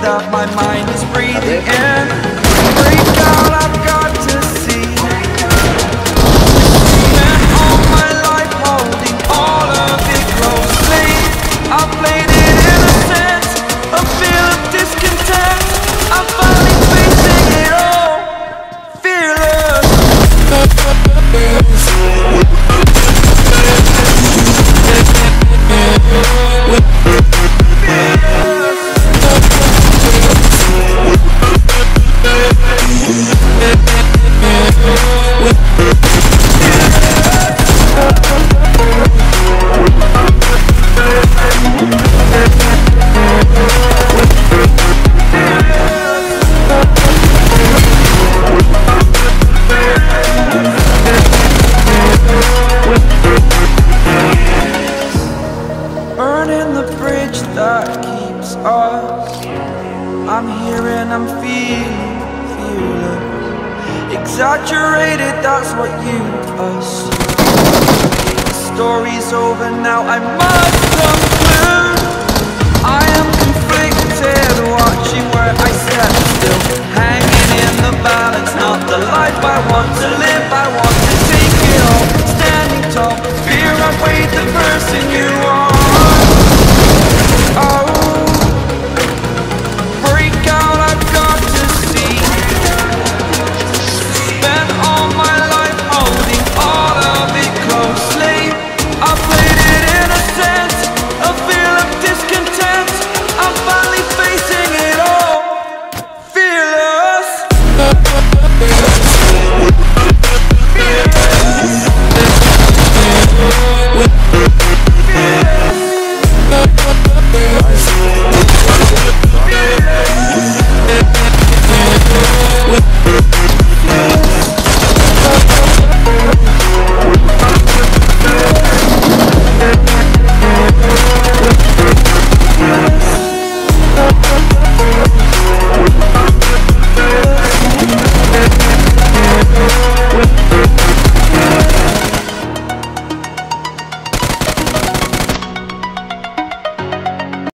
that my mind is breathing in. Break out, I've got to see. Spent all my life holding all of it closely. I played it innocent, a feel of discontent. I'm finally facing it all, fearless. Burning the bridge that keeps us. I'm here and I'm feeling fearless. Exaggerated, that's what you assume. The story's over now, I must conclude. I am conflicted, watching where I step still. Hanging in the balance, not the life I want to live, I want to do.